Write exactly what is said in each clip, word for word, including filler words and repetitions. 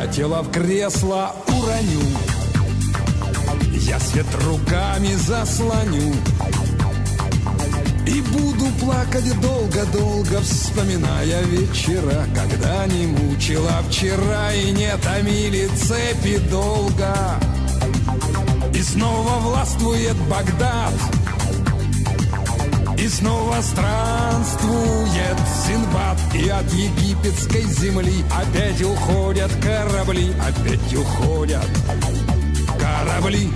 тело в кресло уроню, я свет руками заслоню и буду плакать долго-долго, вспоминая вечера, когда не мучила вчера и не томили цепи долго. И снова властвует Багдад, и снова странствует Синдбад, и от египетской земли опять уходят корабли, опять уходят корабли.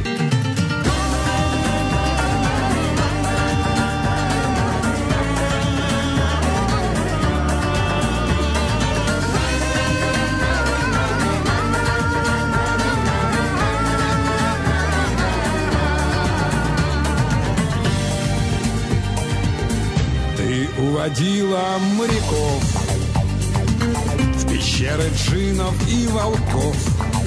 Уводила моряков в пещеры джиннов и волков,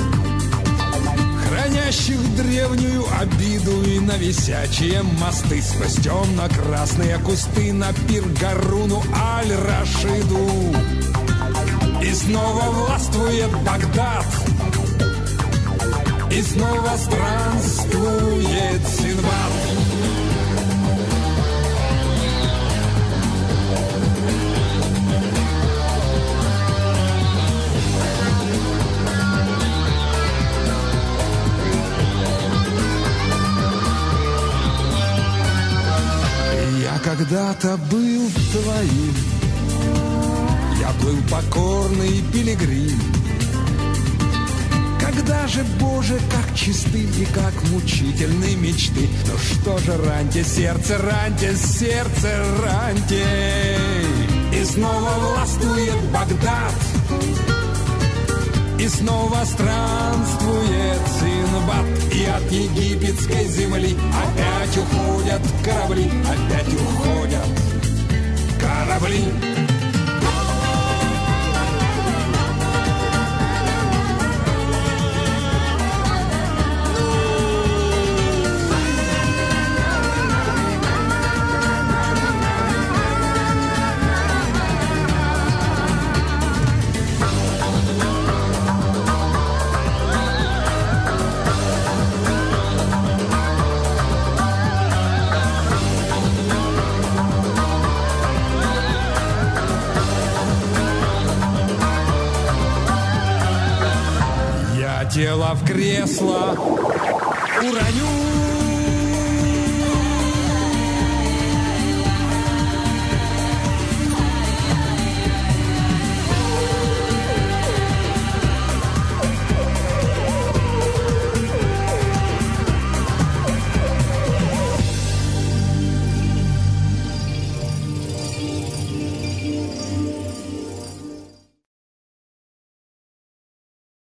хранящих древнюю обиду, и на висячие мосты сквозь темно-красные кусты на пир Гаруну Аль-Рашиду. И снова властвует Багдад, и снова странствует Синдбад. Когда-то был твоим, я был покорный пилигрим. Когда же, Боже, как чисты и как мучительны мечты. Ну что же, раньте сердце, раньте сердце, раньте. И снова властвует Багдад, и снова странствует Синдбад, и от египетской земли опять уходят корабли, опять уходят корабли. Тело в кресло уроню,